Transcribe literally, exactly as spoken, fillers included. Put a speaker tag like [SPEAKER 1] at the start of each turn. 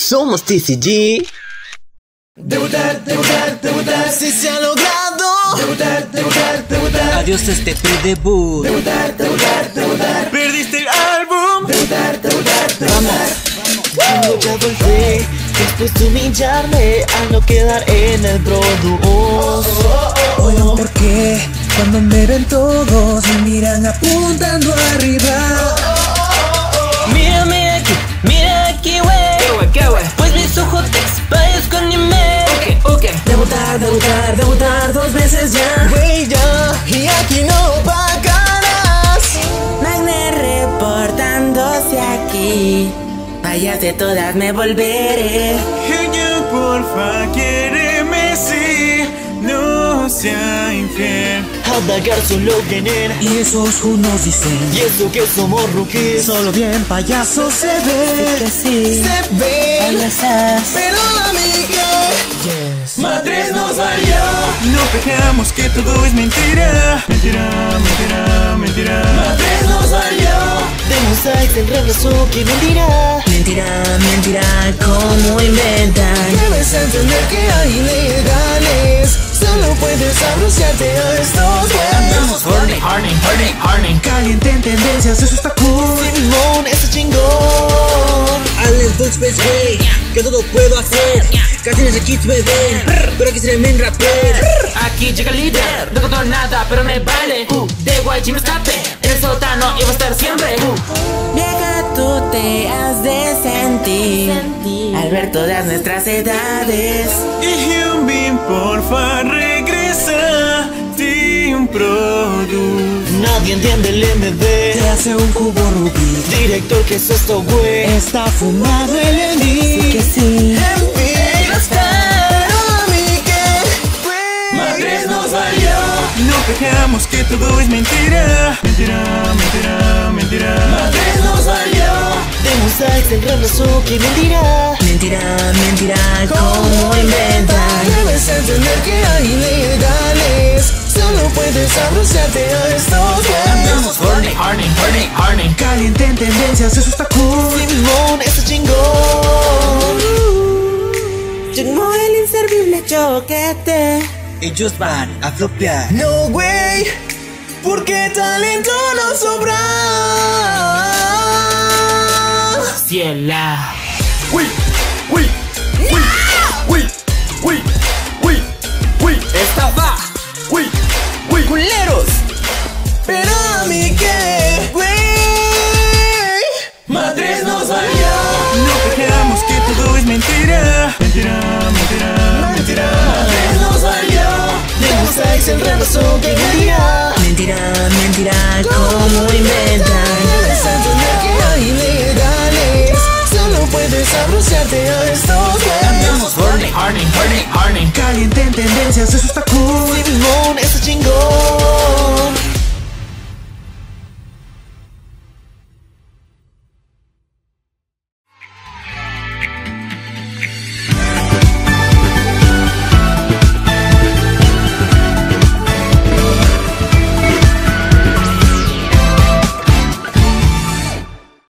[SPEAKER 1] Somos T C G.
[SPEAKER 2] Debutar, debutar, debutar,
[SPEAKER 1] Si se ha logrado.
[SPEAKER 2] debutar, debutar, debutar,
[SPEAKER 1] Adiós este pre-debut.
[SPEAKER 2] debutar, debutar, debutar,
[SPEAKER 1] Perdiste el álbum.
[SPEAKER 2] debutar, debutar, debutar.
[SPEAKER 1] Yo ya volví después de humillarme al no quedar en el Pro dos.
[SPEAKER 3] Oigan, ¿por qué? Cuando me ven todos me miran apuntando arriba.
[SPEAKER 1] Mírame aquí, mira aquí, wey.
[SPEAKER 4] ¿Qué wey, qué wey?
[SPEAKER 1] Pues mis ojos te expayas con anime.
[SPEAKER 4] Ok, ok.
[SPEAKER 3] Debutar, debutar, debutar dos veces ya.
[SPEAKER 1] Wey, ya, y aquí no pagarás.
[SPEAKER 3] Magne reportándose aquí. Payas de todas me volveré.
[SPEAKER 5] Ella, porfa, quiéreme si no sea infiel.
[SPEAKER 1] Adagar solo ganar.
[SPEAKER 3] Y esos unos dicen
[SPEAKER 1] Y eso que somos rookies.
[SPEAKER 3] solo bien payaso se ve. Que sí,
[SPEAKER 1] Se ve.
[SPEAKER 3] abrazas.
[SPEAKER 1] Pero a mí que
[SPEAKER 3] Yes.
[SPEAKER 5] Madres nos valió. No pejamos que todo es mentira. Mentira, mentira, mentira.
[SPEAKER 1] Madres nos valió. Demos a el reemplazo que mentirá.
[SPEAKER 3] Mentira, mentira, ¿cómo inventan?
[SPEAKER 1] Debes entender que hay ilegales. Solo puedes abrocearte a estos
[SPEAKER 4] Andamos
[SPEAKER 1] juegos.
[SPEAKER 4] horny, horny, horny, horny.
[SPEAKER 3] Caliente en tendencias, eso está cool.
[SPEAKER 1] Simón, ese chingón.
[SPEAKER 3] Alex Dutchface, wey, que todo puedo hacer. Canciones de Kids me ven, pero aquí seré men rapper.
[SPEAKER 4] Aquí llega el líder, no canto nada, pero me vale. Uh, de guay me escape, en el sótano iba a estar siempre. Uh.
[SPEAKER 3] Vieja, tú te has de sentir al ver todas nuestras edades.
[SPEAKER 5] Y Hyunbin, porfa, regresa. Team Produce.
[SPEAKER 1] Nadie entiende el M D.
[SPEAKER 3] Te hace un cubo Rubik.
[SPEAKER 1] Director, ¿qué es esto, güey?
[SPEAKER 3] Está fumado el Andy. Que sí.
[SPEAKER 1] Pero a mí que
[SPEAKER 5] Madres nos valió. No pejamos que todo es mentira. Mentira, mentira, mentira.
[SPEAKER 1] Madres nos valió. Demos a el reemplazo que mentirá.
[SPEAKER 3] Mentira, mentira, ¿cómo inventan?
[SPEAKER 1] Debes entender que hay ilegales. Solo puedes abrocearte a estos
[SPEAKER 4] Andamos
[SPEAKER 1] juegos.
[SPEAKER 4] horny, horny, horny, horny.
[SPEAKER 3] Caliente en tendencias, eso está cool.
[SPEAKER 1] Simón, ese chingón.
[SPEAKER 3] Llegó el inservible choquete.
[SPEAKER 1] Ellos van a flopear. No, güey, porque talento no sobra.
[SPEAKER 4] Ciela.
[SPEAKER 5] Uy, uy, uy, uy, uy, uy, uy,
[SPEAKER 4] Esta va.
[SPEAKER 5] uy, uy.
[SPEAKER 1] Culeros, pero a mí que, güey.
[SPEAKER 5] Madres nos valió. No pejamos que todo es mentira. Mentira, mentira, mentira.
[SPEAKER 1] Madres nos valió. Demos a el reemplazo que mentirá.
[SPEAKER 3] Mentira, mentira, ¿cómo inventan?
[SPEAKER 1] Debes entender que hay ilegales. Solo puedes abrocearte a estos
[SPEAKER 4] Andamos
[SPEAKER 1] juegos.
[SPEAKER 4] horny, horny, horny, horny.
[SPEAKER 3] Caliente en tendencias, eso está cool.
[SPEAKER 1] Simón,